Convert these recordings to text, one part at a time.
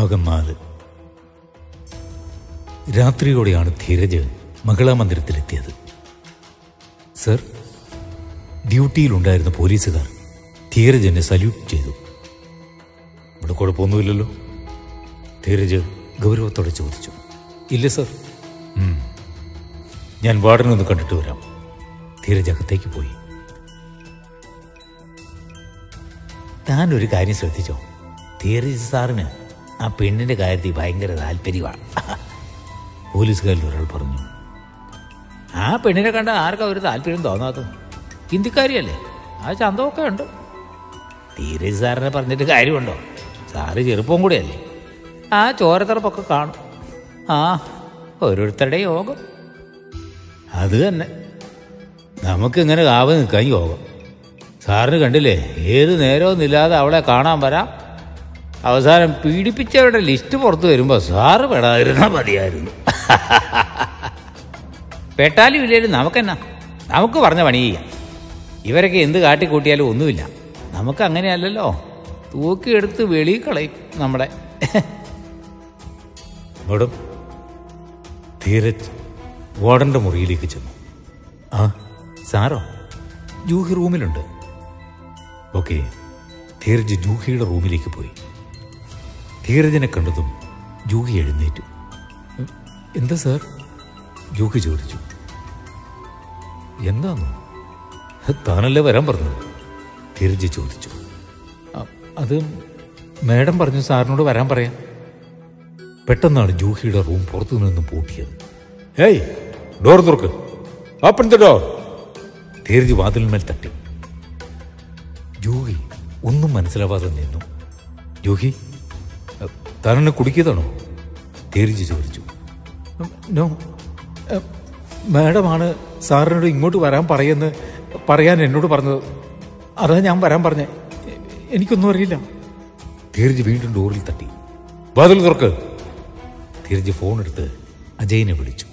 ഭാഗം 4. രാത്രിയോടെയാണ് ധീരജ് മഹിളാ മന്ദിരത്തിലെത്തിയത്. സർ, ഡ്യൂട്ടിയിലുണ്ടായിരുന്ന പോലീസുകാർ ധീരജനെ സല്യൂട്ട് ചെയ്തു. ഇവിടെ കുഴപ്പമൊന്നുമില്ലല്ലോ? ധീരജ് ഗൗരവത്തോടെ ചോദിച്ചു. ഇല്ല സർ. ഞാൻ വാർഡനൊന്ന് കണ്ടിട്ട് വരാം. ധീരജ് അകത്തേക്ക് പോയി. താനൊരു കാര്യം ശ്രദ്ധിച്ചോ? ധീരജ് സാറിന് ആ പെണ്ണിന്റെ കാര്യത്തിൽ ഭയങ്കര താല്പര്യമാണ്. പോലീസുകാരിൽ ഒരാൾ പറഞ്ഞു. ആ പെണ്ണിനെ കണ്ട ആർക്കാ ഒരു താല്പര്യം തോന്നാത്തത്? ഹിന്ദിക്കാരിയല്ലേ, ആ ചന്തമൊക്കെ ഉണ്ട്. ധീരജ് സാറിനെ പറഞ്ഞിട്ട് കാര്യമുണ്ടോ? സാറ് ചെറുപ്പം കൂടിയല്ലേ, ആ ചോരത്തിറപ്പൊക്കെ കാണും. ആ ഓരോരുത്തരുടെ യോഗം അത് തന്നെ. നമുക്കിങ്ങനെ കാവ് നിൽക്കാൻ യോഗം. സാറിന് കണ്ടില്ലേ, ഏത് നേരമൊന്നുമില്ലാതെ അവളെ കാണാൻ വരാം. അവസാനം പീഡിപ്പിച്ചവരുടെ ലിസ്റ്റ് പുറത്ത് വരുമ്പോൾ സാറ് പെടാതിരുന്നാൽ മതിയായിരുന്നു. പെട്ടാലും ഇല്ലേലും നമുക്കെന്നാ, നമുക്ക് പറഞ്ഞ പണി ചെയ്യാം. ഇവരൊക്കെ എന്ത് കാട്ടിക്കൂട്ടിയാലും ഒന്നുമില്ല. നമുക്ക് അങ്ങനെയല്ലല്ലോ, തൂക്കിയെടുത്ത് വെളിയിൽ കളയും നമ്മളെ. മേഡം, ധീരജ് വാർഡന്റെ മുറിയിലേക്ക് ചെന്നു. ആ സാറോ? ജൂഹി റൂമിലുണ്ട്. ഓക്കെ. ധീരജ് ജൂഹിയുടെ റൂമിലേക്ക് പോയി. ധീരജിനെ കണ്ടതും ജൂഹി എഴുന്നേറ്റു. എന്താ സാർ? ജൂഹി ചോദിച്ചു. എന്താന്നോ? താനല്ലേ വരാൻ പറഞ്ഞത്? ധീരജ് ചോദിച്ചു. അത് മേഡം പറഞ്ഞു സാറിനോട് വരാൻ പറയാം. പെട്ടെന്നാണ് ജൂഹിയുടെ റൂം പുറത്തു നിന്നും പൂട്ടിയത്. ഏയ്, ഡോർ തുറക്ക്, ഓപ്പൺ ദ ഡോർ. ധീരജ് വാതിലിന്മേൽ തട്ടി. ജൂഹി ഒന്നും മനസ്സിലാവാതെ നിന്നു. ജൂഹി, താനെന്നെ കുടിക്കിയതാണോ? ധീരജ് ചോദിച്ചു. നോ, മാഡമാണ് സാറിനോട് ഇങ്ങോട്ട് വരാൻ പറയാൻ എന്നോട് പറഞ്ഞത്. അതാ ഞാൻ വരാൻ പറഞ്ഞേ. എനിക്കൊന്നും അറിയില്ല. ധീരജ് വീണ്ടും ഡോറിൽ തട്ടി. വാതിൽ തുറക്ക്. ധീരജ് ഫോണെടുത്ത് അജയിനെ വിളിച്ചു.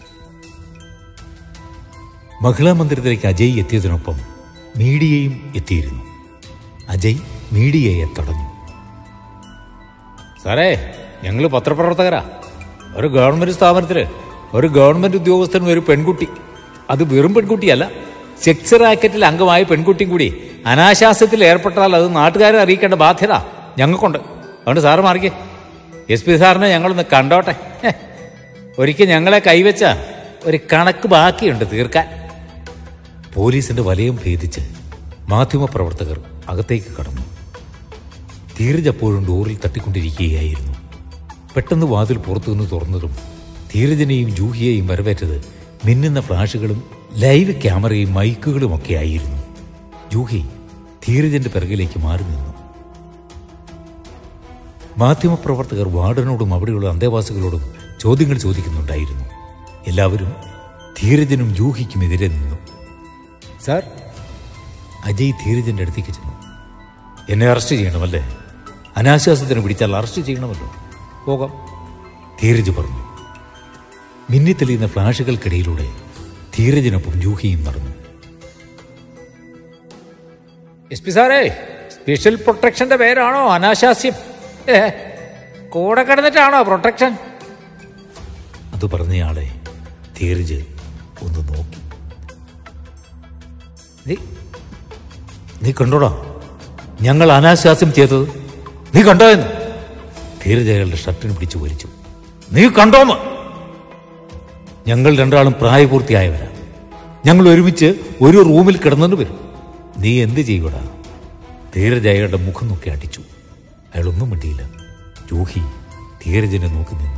മഹിളാ മന്ദിരത്തിലേക്ക് അജയ് എത്തിയതിനൊപ്പം മീഡിയയും എത്തിയിരുന്നു. അജയ് മീഡിയയെ തടഞ്ഞു. സാറേ, ഞങ്ങൾ പത്രപ്രവർത്തകരാ. ഒരു ഗവൺമെന്റ് സ്ഥാപനത്തില് ഒരു ഗവൺമെന്റ് ഉദ്യോഗസ്ഥനും ഒരു പെൺകുട്ടി, അത് വെറും പെൺകുട്ടിയല്ല, സെക്സ് റാക്കറ്റിൽ അംഗമായ പെൺകുട്ടിയും കൂടി അനാശാസ്യത്തിൽ ഏർപ്പെട്ടാൽ അത് നാട്ടുകാരെ അറിയിക്കേണ്ട ബാധ്യത ഞങ്ങൾക്കുണ്ട്. അതുകൊണ്ട് സാറ് മാറിക്കേ. SP സാറിനെ ഞങ്ങളൊന്ന് കണ്ടോട്ടെ. ഒരിക്കൽ ഞങ്ങളെ കൈവച്ച ഒരു കണക്ക് ബാക്കിയുണ്ട് തീർക്കാൻ. പോലീസിന്റെ വലയം ഭേദിച്ച് മാധ്യമപ്രവർത്തകർ അകത്തേക്ക് കടന്നു. ധീരജ് അപ്പോഴും ഡോറിൽ തട്ടിക്കൊണ്ടിരിക്കുകയായിരുന്നു. പെട്ടെന്ന് വാതിൽ പുറത്തുനിന്ന് തുറന്നതും ധീരജിനെയും ജൂഹിയെയും വരവേറ്റത് മിന്നുന്ന ഫ്ലാഷുകളും ലൈവ് ക്യാമറയും മൈക്കുകളുമൊക്കെ ആയിരുന്നു. ജൂഹി ധീരജന്റെ പിറകിലേക്ക് മാറി നിന്നു. മാധ്യമപ്രവർത്തകർ വാർഡനോടും അവിടെയുള്ള അന്തേവാസികളോടും ചോദ്യങ്ങൾ ചോദിക്കുന്നുണ്ടായിരുന്നു. എല്ലാവരും ധീരജനും ജൂഹിക്കുമെതിരെ നിന്നു. സാർ, അജയ് ധീരജന്റെ അടുത്തേക്ക് ചെന്നു. എന്നെ അറസ്റ്റ് ചെയ്യണമല്ലേ? അനാശാസ്യത്തിന് പിടിച്ചാൽ അറസ്റ്റ് ചെയ്യണമല്ലോ. പോകാം, ധീരജ് പറഞ്ഞു. മിന്നിത്തെളിയുന്ന ഫ്ലാഷുകൾക്കിടയിലൂടെ ധീരജിനൊപ്പം ജൂഹിയും നടന്നു. SP സാറേ, സ്പെഷ്യൽ പ്രൊട്ടക്ഷന്റെ പേരാണോ അനാശാസ്യം? കൂടെ കിടന്നിട്ടാണോ പ്രൊട്ടക്ഷൻ? അത് പറഞ്ഞയാളെ ധീരജ് ഒന്ന് നോക്കി. നീ കണ്ടോടാ ഞങ്ങൾ അനാശാസ്യം ചെയ്തത്? നീ കണ്ടോ എന്ന്? ധീരജ് അയാളുടെ ഷർട്ടിന് പിടിച്ചു വലിച്ചു. നീ കണ്ടോന്ന്? ഞങ്ങൾ രണ്ടാളും പ്രായപൂർത്തിയായവരാ. ഞങ്ങൾ ഒരുമിച്ച് ഒരു റൂമിൽ കിടന്നു വരും. നീ എന്ത് ചെയ്യൂടാ? ധീരജ് അയാളുടെ മുഖം നോക്കി അടിച്ചു. അയാളൊന്നും മിണ്ടിയില്ല. ജൂഹി ധീരജിനെ നോക്കി നിന്നു.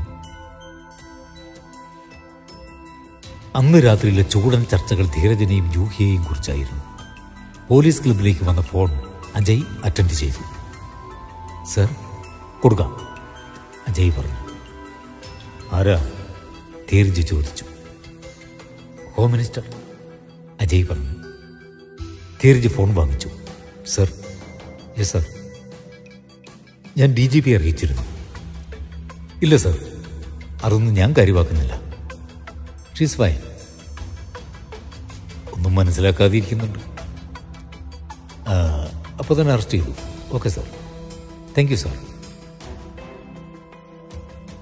അന്ന് രാത്രിയിലെ ചൂടൻ ചർച്ചകൾ ധീരജിനെയും ജൂഹിയെയും കുറിച്ചായിരുന്നു. പോലീസ് ക്ലബിലേക്ക് വന്ന ഫോൺ അജയ് അറ്റൻഡ് ചെയ്തു. സർ, കൊടുക്കാം, അജയ് പറഞ്ഞു. ആരാ? ധീരജ് ചോദിച്ചു. ഹോം മിനിസ്റ്റർ, അജയ് പറഞ്ഞു. ധീരജ് ഫോൺ വാങ്ങിച്ചു. സർ. Yes sir. ഞാൻ DGP അറിയിച്ചിരുന്നു. ഇല്ല സർ, അതൊന്നും ഞാൻ കാര്യമാക്കുന്നില്ല. She's fine. ഒന്നും മനസ്സിലാക്കാതെ ഇരിക്കുന്നുണ്ട്. അപ്പോൾ തന്നെ അറസ്റ്റ് ചെയ്തു. Okay sir. Thank you sir.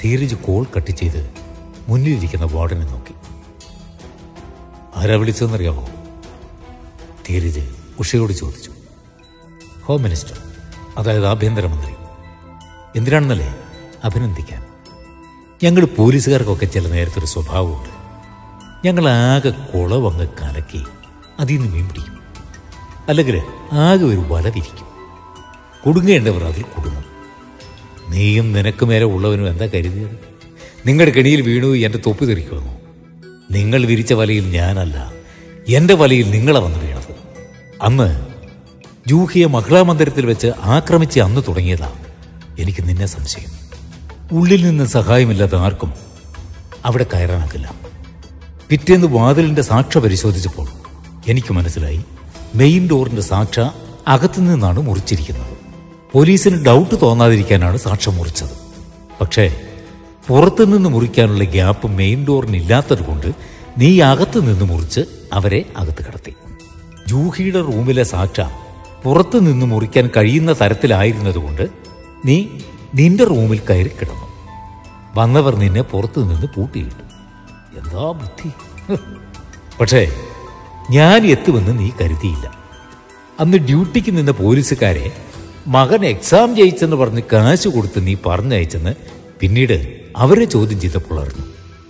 Dheeraj call cut ചെയ്ത് മുന്നിലിരിക്കുന്ന വാർഡനെ നോക്കി. ആരാ വിളിച്ചതെന്നറിയാമോ? ധീരജ് ഉഷയോട് ചോദിച്ചു. ഹോം മിനിസ്റ്റർ, അതായത് ആഭ്യന്തരമന്ത്രി. എന്തിനാണെന്നല്ലേ? അഭിനന്ദിക്കാൻ. ഞങ്ങൾ പോലീസുകാർക്കൊക്കെ ചില നേരത്തെ ഒരു സ്വഭാവമുണ്ട്. ഞങ്ങളാകെ കുളവങ്ങ് കലക്കി അതിൽ നിന്ന് മീൻ പിടിക്കും. അല്ലെങ്കിൽ ആകെ ഒരു വല വിരിക്കും. കുടുങ്ങേണ്ടവർ അതിൽ കുടുങ്ങും. നീയും നിനക്ക് മേലെ ഉള്ളവനും എന്താ കരുതിയത്? നിങ്ങളുടെ കെണിയിൽ വീണു എൻ്റെ തൊപ്പി തെറിക്കുമെന്നോ? നിങ്ങൾ വിരിച്ച വലയിൽ ഞാനല്ല, എൻ്റെ വലയിൽ നിങ്ങളെ വന്ന് വീണത്. അന്ന് ജൂഹിയെ മഹിളാ മന്ദിരത്തിൽ വെച്ച് ആക്രമിച്ച് അന്ന് തുടങ്ങിയതാ എനിക്ക് നിന്നെ സംശയം. ഉള്ളിൽ നിന്ന് സഹായമില്ലാത്ത ആർക്കും അവിടെ കയറാനാകില്ല. പിറ്റേന്ന് വാതിലിൻ്റെ സാക്ഷ പരിശോധിച്ചപ്പോൾ എനിക്ക് മനസ്സിലായി, മെയിൻ ഡോറിൻ്റെ സാക്ഷ അകത്തുനിന്നാണ് മുറിച്ചിരിക്കുന്നത്. പോലീസിന് ഡൗട്ട് തോന്നാതിരിക്കാനാണ് സാക്ഷ മുറിച്ചത്. പക്ഷേ പുറത്തുനിന്ന് മുറിക്കാനുള്ള ഗ്യാപ്പ് മെയിൻ ഡോറിനില്ലാത്തത് കൊണ്ട് നീ അകത്ത് നിന്ന് മുറിച്ച് അവരെ അകത്ത് കടത്തി. ജൂഹിയുടെ റൂമിലെ സാക്ഷ പുറത്തു നിന്ന് മുറിക്കാൻ കഴിയുന്ന തരത്തിലായിരുന്നതുകൊണ്ട് നീ നിന്റെ റൂമിൽ കയറി കിടന്നു. വന്നവർ നിന്നെ പുറത്തു നിന്ന് പൂട്ടിയിട്ടു. എന്താ ബുദ്ധി! പക്ഷേ ഞാൻ എത്തുമെന്ന് നീ കരുതിയില്ല. അന്ന് ഡ്യൂട്ടിക്ക് നിന്ന പോലീസുകാരെ മകൻ എക്സാം ജയിച്ചെന്ന് പറഞ്ഞ് കാശ് കൊടുത്ത് നീ പറഞ്ഞയച്ചെന്ന് പിന്നീട് അവരെ ചോദ്യം ചെയ്തപ്പോൾ അറിഞ്ഞു.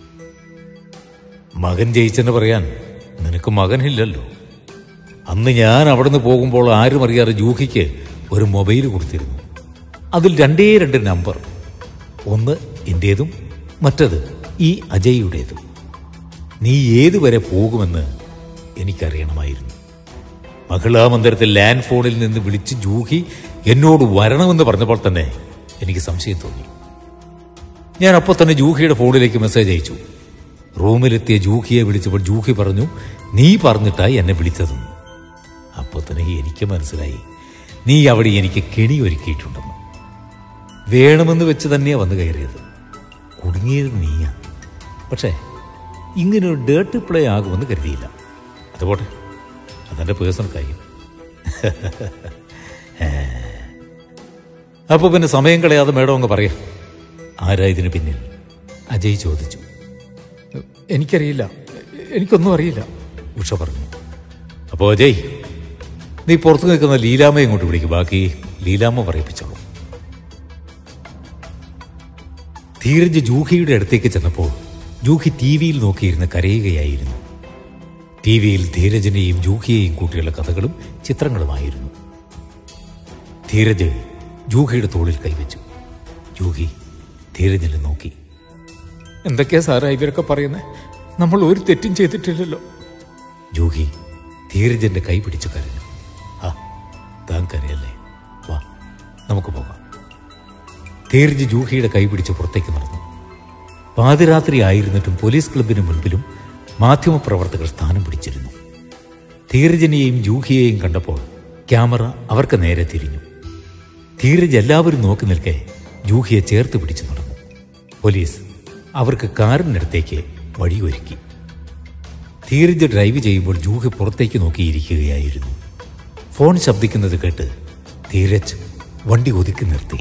മകൻ ജയിച്ചെന്ന് പറയാൻ നിനക്ക് മകനില്ലല്ലോ. അന്ന് ഞാൻ അവിടുന്ന് പോകുമ്പോൾ ആരും അറിയാതെ ജൂഹിക്ക് ഒരു മൊബൈൽ കൊടുത്തിരുന്നു. അതിൽ 2 നമ്പർ. ഒന്ന് എന്റേതും മറ്റത് ഈ അജയ്യുടേതും. നീ ഏതുവരെ പോകുമെന്ന് എനിക്കറിയണമായിരുന്നു. മഹിളാ മന്ദിരത്തിൽ ലാൻഡ് ഫോണിൽ നിന്ന് വിളിച്ച് ജൂഹി എന്നോട് വരണമെന്ന് പറഞ്ഞപ്പോൾ തന്നെ എനിക്ക് സംശയം തോന്നി. ഞാൻ അപ്പോൾ തന്നെ ജൂഹിയുടെ ഫോണിലേക്ക് മെസ്സേജ് അയച്ചു. റൂമിലെത്തിയ ജൂഹിയെ വിളിച്ചപ്പോൾ ജൂഹി പറഞ്ഞു, നീ പറഞ്ഞിട്ടായി എന്നെ വിളിച്ചതെന്ന്. അപ്പോൾ തന്നെ എനിക്ക് മനസ്സിലായി, നീ അവിടെ എനിക്ക് കെണി ഒരുക്കിയിട്ടുണ്ടെന്ന്. വേണമെന്ന് വെച്ച് തന്നെയാണ് വന്ന് കയറിയത്. കുടുങ്ങിയത് നീയാ. പക്ഷേ ഇങ്ങനൊരു ഡേർട്ടി പ്ലേ ആകുമെന്ന് കരുതിയില്ല. അതുപോട്ടെ, അതെൻ്റെ പേഴ്സണൽ കാര്യം. അപ്പോൾ പിന്നെ സമയം കളയാതെ മേഡം അങ്ങ് പറയാം, ആരാ ഇതിന് പിന്നിൽ? അജയ് ചോദിച്ചു. എനിക്കറിയില്ല, എനിക്കൊന്നും അറിയില്ല, ഉഷ പറഞ്ഞു. അപ്പോൾ അജയ്, നീ പുറത്തു നിൽക്കുന്ന ലീലാമ്മയെ ഇങ്ങോട്ട് വിളിക്കും. ബാക്കി ലീലാമ്മ പറയിപ്പിച്ചോളൂ. ധീരജ് ജൂഹിയുടെ അടുത്തേക്ക് ചെന്നപ്പോൾ ജൂഹി ടി വിയിൽ നോക്കിയിരുന്ന് കരയുകയായിരുന്നു. ടി വിയിൽ ധീരജിനെയും ജൂഹിയെയും കൂട്ടിയുള്ള കഥകളും ചിത്രങ്ങളുമായിരുന്നു. ധീരജ് ജൂഹിയുടെ തോളിൽ കൈവച്ചു. ജൂഹി ധീരജിനെ നോക്കി. എന്തൊക്കെയാ സാറാ ഇവരൊക്കെ പറയുന്നത്? നമ്മൾ ഒരു തെറ്റും ചെയ്തിട്ടില്ലല്ലോ. ജൂഹി ധീരജിന്റെ കൈ പിടിച്ചു കരഞ്ഞു. ആ, താൻ കരയല്ലേ, വാ നമുക്ക് പോകാം. ധീരജ് ജൂഹിയുടെ കൈ പിടിച്ച് പുറത്തേക്ക് നടന്നു. പാതിരാത്രി ആയിരുന്നിട്ടും പോലീസ് ക്ലബിന് മുൻപിലും മാധ്യമപ്രവർത്തകർ സ്ഥാനം പിടിച്ചിരുന്നു. ധീരജിനെയും ജൂഹിയെയും കണ്ടപ്പോൾ ക്യാമറ അവർക്ക് നേരെ തിരിഞ്ഞു. ധീരജ് എല്ലാവരും നോക്കി നിൽക്കെ ജൂഹിയെ ചേർത്ത് പിടിച്ചു നടന്നു. പോലീസ് അവർക്ക് കാറിനടുത്തേക്ക് വഴിയൊരുക്കി. ധീരജ് ഡ്രൈവ് ചെയ്യുമ്പോൾ ജൂഹി പുറത്തേക്ക് നോക്കിയിരിക്കുകയായിരുന്നു. ഫോൺ ശബ്ദിക്കുന്നത് കേട്ട് ധീരജ് വണ്ടി ഒതുക്കി നിർത്തി.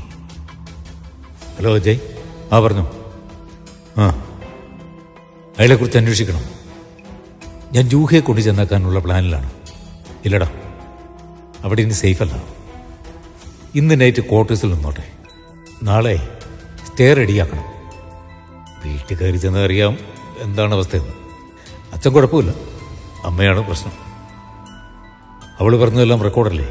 ഹലോ അജയ്. ആ പറഞ്ഞു. ആ, അയാളെക്കുറിച്ച് അന്വേഷിക്കണം. ഞാൻ ജൂഹിയെ കൊണ്ടു ചെന്നാക്കാനുള്ള പ്ലാനിലാണ്. ഇല്ലടാ, അവിടെ ഇനി സേഫല്ല. ഇന്ന് നൈറ്റ് ക്വാർട്ടേഴ്സിൽ നിന്നോട്ടെ. നാളെ സ്റ്റേ റെഡിയാക്കണം. വീട്ടിൽ കയറി ചെന്നാൽ അറിയാം എന്താണ് അവസ്ഥയെന്ന്. അച്ഛൻ കുഴപ്പമില്ല, അമ്മയാണ് പ്രശ്നം. അവൾ പറഞ്ഞതെല്ലാം റെക്കോർഡല്ലേ.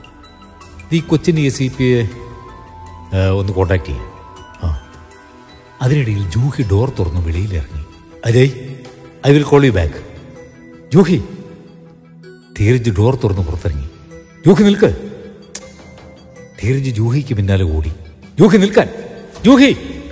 ഈ കൊച്ചിൻ ACP ഒന്ന് കോണ്ടാക്ട് ചെയ്യും. ആ, അതിനിടയിൽ ജൂഹി ഡോർ തുറന്ന് വെളിയിലിറങ്ങി. Ajay, I will call you back. Juhi. Dheeraj door തുറന്ന് പുറത്തിറങ്ങി. ജൂഹി നിൽക്ക്. ധീരജ് ജൂഹിക്ക് പിന്നാലെ ഓടി. ജൂഹി നിൽക്കാൻ, ജൂഹി.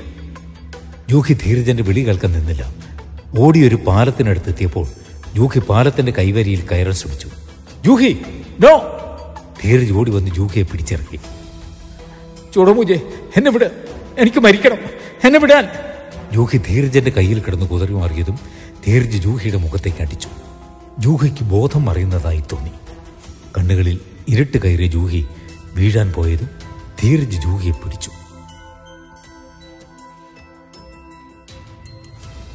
ജൂഹി ധീരജന്റെ വിളി കേൾക്കാൻ നിന്നില്ല. ഓടി ഒരു പാലത്തിനടുത്തെത്തിയപ്പോൾ ജൂഹി പാലത്തിന്റെ കൈവരിയിൽ കയറാൻ ശ്രമിച്ചു. ജൂഹി, നോ. ധീരജ് ഓടി വന്ന് ജൂഹിയെ പിടിച്ചിറക്കി. ചുടമുജെ, എന്നെ വിട്, എനിക്ക് മരിക്കണം, എന്നെ വിടാൻ. ജൂഹി ധീരജന്റെ കയ്യിൽ കിടന്ന് കുതറി മാറിയതും ധീരജ് ജൂഹിയുടെ മുഖത്തേക്ക് അടിച്ചു. ജൂഹിക്ക് ബോധം മറിയുന്നതായി തോന്നി. കണ്ണുകളിൽ ഇരുട്ട് കയറിയ ജൂഹി വീഴാൻ പോയതും ധീരജ് ജൂഹിയെ പിടിച്ചു.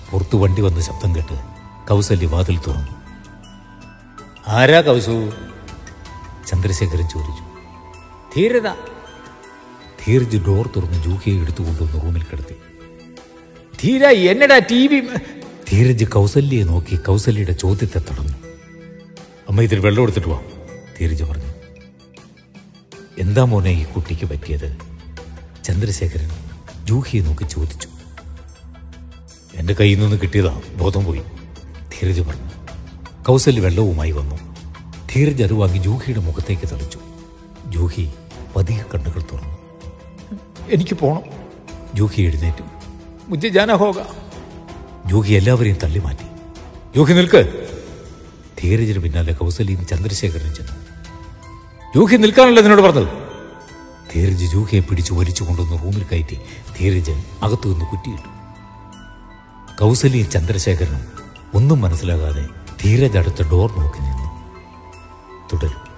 പുറത്തു വണ്ടി വന്ന ശബ്ദം കേട്ട് കൗസല്യ വാതിൽ തുറന്നു. ആരാ കൗസു? ചന്ദ്രശേഖരൻ ചോദിച്ചു. ധീരത. ധീരജ് ഡോർ തുറന്ന് ജൂഹിയെ എടുത്തുകൊണ്ടുവന്ന് റൂമിൽ കിടത്തി. ധീര എന്നടാ TV? ധീരജ് കൗസല്യയെ നോക്കി കൗസല്യയുടെ ചോദ്യത്തെ തടഞ്ഞു. അമ്മ ഇതിൽ വെള്ളം എടുത്തിട്ട് വാ, ധീരജ് പറഞ്ഞു. എന്താ മോനെ ഈ കുട്ടിക്ക് പറ്റിയത്? ചന്ദ്രശേഖരൻ ജൂഹിയെ നോക്കി ചോദിച്ചു. എൻ്റെ കയ്യിൽ നിന്ന് കിട്ടിയതാ, ബോധം പോയി, ധീരജ് പറഞ്ഞു. കൗസല്യ വെള്ളവുമായി വന്നു. ധീരജ് അത് വാങ്ങി ജൂഹിയുടെ മുഖത്തേക്ക് തളിച്ചു. ജൂഹി പതിയെ കണ്ണുകൾ തുറന്നു. എനിക്ക് പോണം. ജൂഹി എഴുന്നേറ്റു. മുझे जाना होगा. ജൂഹി എല്ലാവരെയും തള്ളി മാറ്റി. ജൂഹി നിൽക്ക്. ധീരജിന് പിന്നാലെ കൗസല്യയും ചന്ദ്രശേഖരനും ചെന്നു. ജൂഹി നിൽക്കാനല്ല നിന്നോട് പറഞ്ഞത്. ധീരജ് ജൂഹിയെ പിടിച്ചു വലിച്ചു കൊണ്ടുവന്ന് റൂമിൽ കയറ്റി ധീരജ് അകത്തു നിന്ന് കുറ്റിയിട്ടു. കൗസല്യയും ചന്ദ്രശേഖരനും ഒന്നും മനസ്സിലാകാതെ ധീരജ് അടുത്ത ഡോർ നോക്കി നിന്നു. തുടരും.